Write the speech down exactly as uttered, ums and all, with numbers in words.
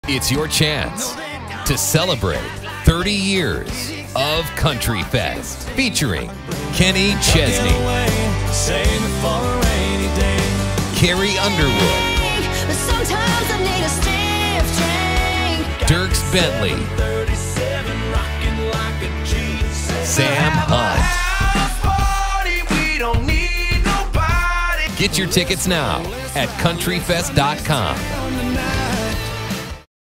It's your chance to celebrate thirty years of Country Fest featuring Kenny Chesney, Carrie Underwood, Dierks Bentley, Sam Hunt. Get your tickets now at country fest dot com.